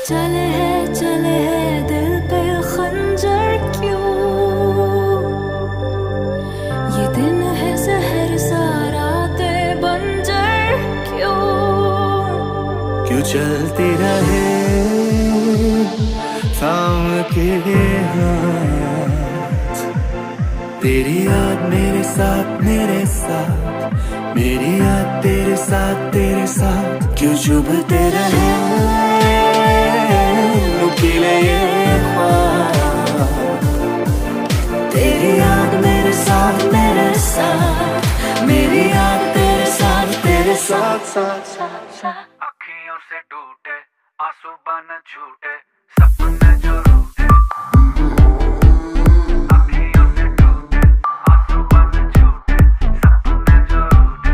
चले है दिल पे खंजर क्यों, ये दिन है जहर सा रातें बंजर क्यों, क्यों चलती रहे थाम के हाथ, तेरी याद मेरे साथ मेरी याद तेरे साथ क्यों चुभते रहे नुकीले ये ख्वाब, तेरी याद मेरे साथ मेरी याद तेरे साथ अखियों से टूटे आंसू बन झूठे सपने जो रूठे, अखियों से टूटे आंसू बन झूठे सपने जो रूठे।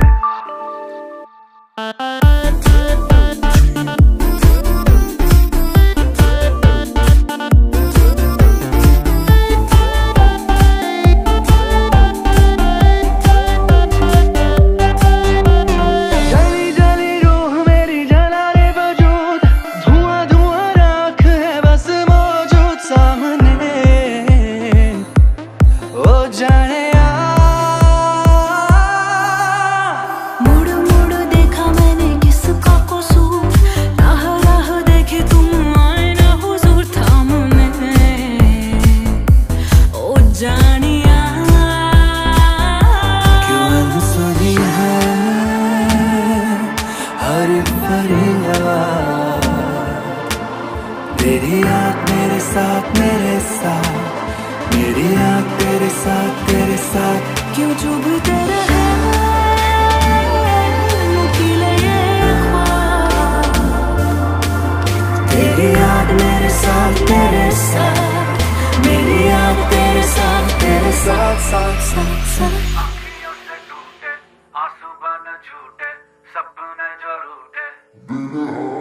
तेरी याद मेरे साथ मेरी याद तेरे साथ क्यों चुभते रहे नुकीले ये ख्वाब, तेरी याद मेरे साथ मेरी याद तेरे साथ अखियों से टूटे आंसू बन झूठे सपने जो रूठे।